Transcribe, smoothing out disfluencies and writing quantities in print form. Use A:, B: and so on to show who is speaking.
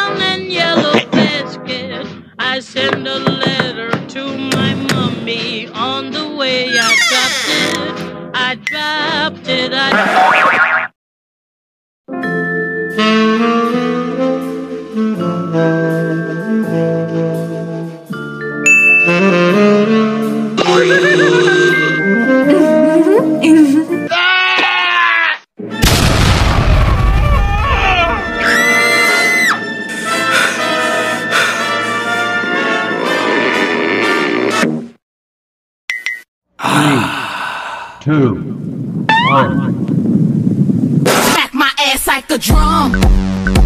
A: brown and yellow basket. I send a letter to my mummy. On the way I dropped it. I dropped it.
B: Two, one.
C: Pack my ass like a drum.